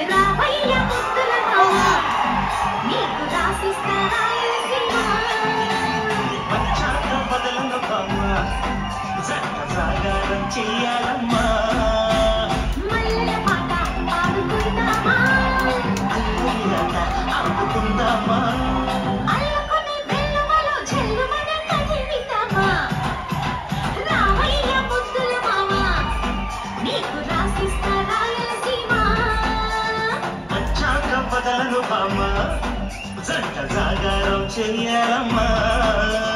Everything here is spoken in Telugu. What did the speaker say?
రావయ్య ముద్దుల మామ నీకు రాసిస్తా రాయలసీమ వచ్చాక బదలను బామ్మ జంట జాగారం చెయ్యాలమ్మా మల్లెల పాట పాడుకుందామా అల్లరిలాట ఆడుకుందామా అల్లుకునే బెల్లమలో జల్లుమనే కదిలిద్దామా రావయ్య ముద్దుల మామ నీకు రాసిస్తా రాయలసీమ వచ్చాక బదలను బామ్మ జంట జాగారం చెయ్యాలమ్మా